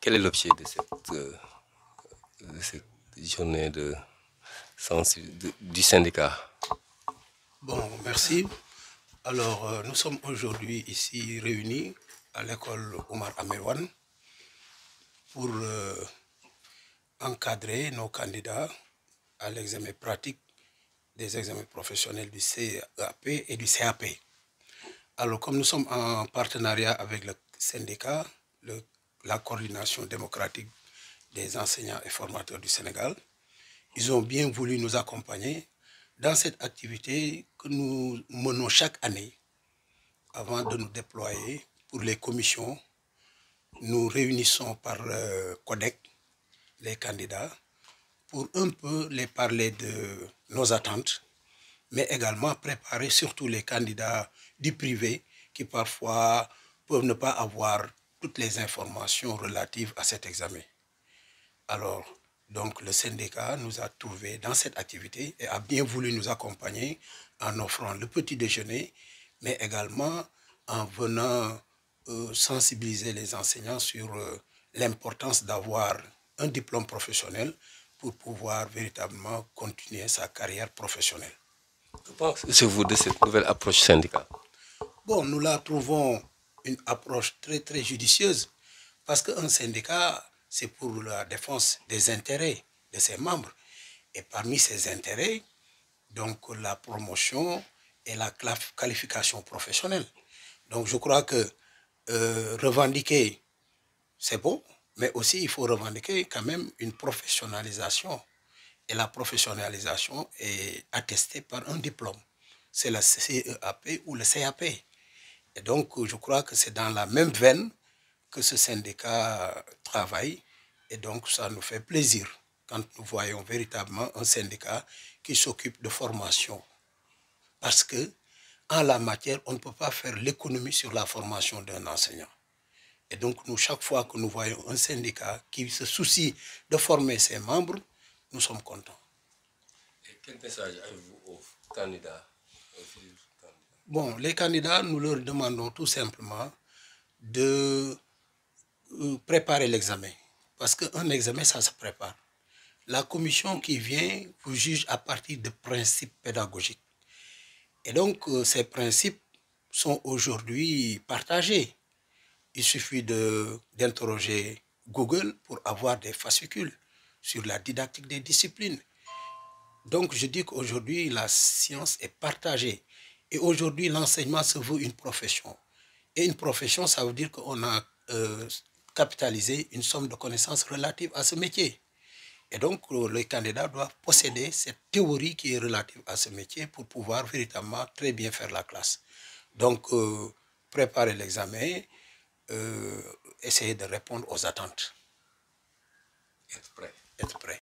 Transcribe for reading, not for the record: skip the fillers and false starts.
Quel est l'objet de cette journée du syndicat? Bon, merci. Alors, nous sommes aujourd'hui ici réunis à l'école Omar Amerwan pour encadrer nos candidats à l'examen pratique des examens professionnels du CAP et du CAP. Alors, comme nous sommes en partenariat avec le syndicat, la coordination démocratique des enseignants et formateurs du Sénégal, ils ont bien voulu nous accompagner dans cette activité que nous menons chaque année. Avant de nous déployer pour les commissions, nous réunissons par codec les candidats pour un peu les parler de nos attentes, mais également préparer surtout les candidats du privé qui parfois peuvent ne pas avoir toutes les informations relatives à cet examen. Alors, donc le syndicat nous a trouvés dans cette activité et a bien voulu nous accompagner en offrant le petit déjeuner, mais également en venant sensibiliser les enseignants sur l'importance d'avoir un diplôme professionnel pour pouvoir véritablement continuer sa carrière professionnelle. Que pensez-vous de cette nouvelle approche syndicale? Bon, nous la trouvons une approche très très judicieuse parce qu'un syndicat, c'est pour la défense des intérêts de ses membres. Et parmi ces intérêts, donc la promotion et la qualification professionnelle. Donc je crois que revendiquer, c'est bon, mais aussi il faut revendiquer quand même une professionnalisation. Et la professionnalisation est attestée par un diplôme. C'est la CEAP ou le CAP. Et donc je crois que c'est dans la même veine que ce syndicat travaille. Et donc ça nous fait plaisir quand nous voyons véritablement un syndicat qui s'occupe de formation. Parce que en la matière, on ne peut pas faire l'économie sur la formation d'un enseignant. Et donc, nous, chaque fois que nous voyons un syndicat qui se soucie de former ses membres, nous sommes contents. Et quel message avez-vous aux candidats? Bon, les candidats, nous leur demandons tout simplement de préparer l'examen. Parce qu'un examen, ça se prépare. La commission qui vient vous juge à partir de principes pédagogiques. Et donc, ces principes sont aujourd'hui partagés. Il suffit d'interroger Google pour avoir des fascicules sur la didactique des disciplines. Donc, je dis qu'aujourd'hui, la science est partagée. Et aujourd'hui, l'enseignement se veut une profession. Et une profession, ça veut dire qu'on a capitalisé une somme de connaissances relatives à ce métier. Et donc, les candidats doivent posséder cette théorie qui est relative à ce métier pour pouvoir véritablement très bien faire la classe. Donc, préparer l'examen, essayer de répondre aux attentes. Être prêt. Être prêt.